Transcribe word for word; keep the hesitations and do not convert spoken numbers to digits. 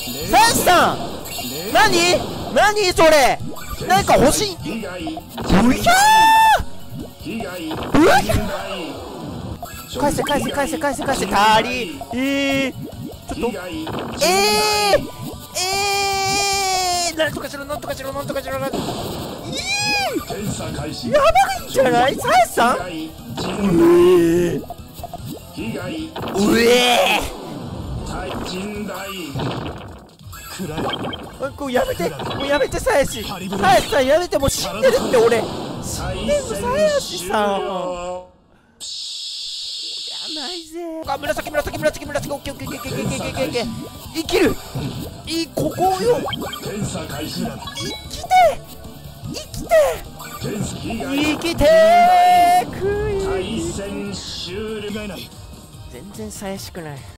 さやしさん何何それなんか欲しい。ブヒャーブヒャー返せ返せ返せ返せ返せ足りえー、ちょっとえーえーなんとかしろなんとかしろなんとかしろなんとかえーやばいんじゃないさやしさんうえーうえーこうやめてもうやめてさやしさやしさんやめてもう死んでるって俺死んでるさやしさんやないぜあ紫紫紫紫オッケーオッケーオッケーオッケーオッケーオッケーオッケー生きるいいここよ生きて生きて生きてーくい全然さやしくない。